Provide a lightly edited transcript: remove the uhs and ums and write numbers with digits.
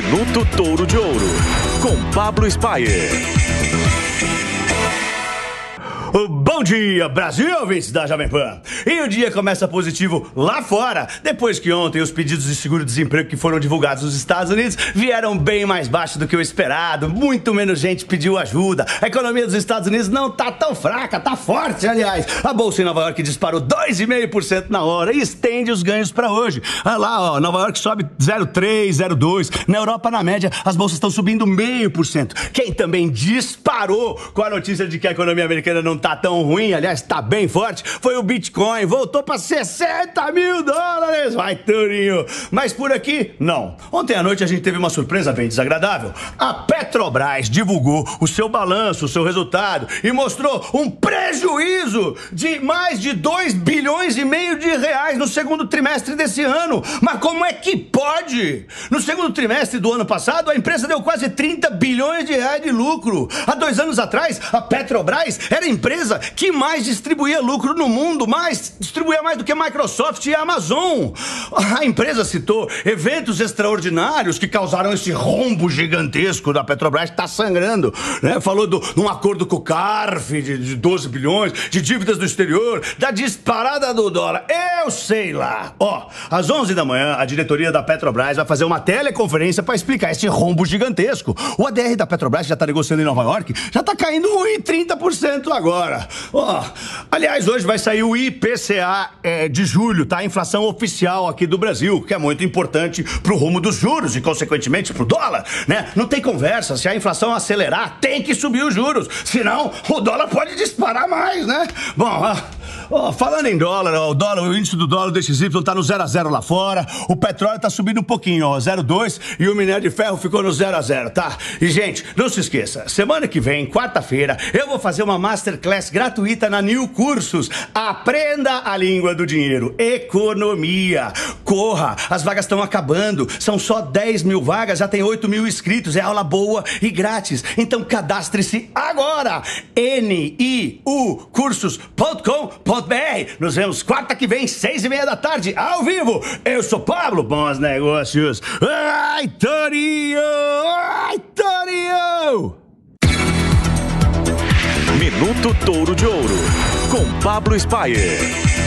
Minuto Touro de Ouro, com Pablo Spyer. Bom dia, Brasil, ouvintes da Jovem Pan. E o dia começa positivo lá fora, depois que ontem os pedidos de seguro-desemprego que foram divulgados nos Estados Unidos vieram bem mais baixos do que o esperado. Muito menos gente pediu ajuda. A economia dos Estados Unidos não tá tão fraca, tá forte, aliás. A bolsa em Nova York disparou 2,5% na hora e estende os ganhos para hoje. Olha lá, ó, Nova York sobe 0,3%, 0,2%. Na Europa, na média, as bolsas estão subindo 0,5%. Quem também disparou com a notícia de que a economia americana não tá tão ruim, aliás, tá bem forte, foi o Bitcoin, voltou para 60 mil dólares, vai Tourinho. Mas por aqui, não. Ontem à noite a gente teve uma surpresa bem desagradável. A Petrobras divulgou o seu balanço, o seu resultado e mostrou um prejuízo de mais de 2 bilhões e meio de reais no segundo trimestre desse ano. Mas como é que pode? No segundo trimestre do ano passado, a empresa deu quase 30 bilhões de reais de lucro. Há 2 anos atrás, a Petrobras era a empresa que mais distribuía lucro no mundo, distribuía mais do que a Microsoft e a Amazon. A empresa citou eventos extraordinários que causaram esse rombo gigantesco da Petrobras, que está sangrando, né? Falou de um acordo com o CARF de 12 bilhões, de dívidas do exterior, da disparada do dólar. Eu sei lá. Ó, às 11 da manhã, a diretoria da Petrobras vai fazer uma teleconferência para explicar esse rombo gigantesco. O ADR da Petrobras, que já está negociando em Nova York, já está caindo 1,30% agora. Ó, aliás, hoje vai sair o IPCA de julho, tá? A inflação oficial aqui do Brasil, que é muito importante pro rumo dos juros e, consequentemente, pro dólar, né? Não tem conversa. Se a inflação acelerar, tem que subir os juros. Senão, o dólar pode disparar mais, né? Bom, falando em dólar, o índice do dólar do DXY tá no 0 a 0 lá fora, o petróleo tá subindo um pouquinho, ó, 0,2, e o minério de ferro ficou no 0 a 0, tá? E, gente, não se esqueça, semana que vem, quarta-feira, eu vou fazer uma masterclass gratuita na New Cursos. Aprenda a língua do dinheiro, economia. Corra, as vagas estão acabando, são só 10 mil vagas, já tem 8 mil inscritos, é aula boa e grátis. Então cadastre-se agora, niucursos.com.br. Nos vemos quarta que vem, 6:30 da tarde, ao vivo. Eu sou Pablo, bons negócios. Ai, Tourinho! Ai, Tourinho! Minuto Touro de Ouro, com Pablo Spyer.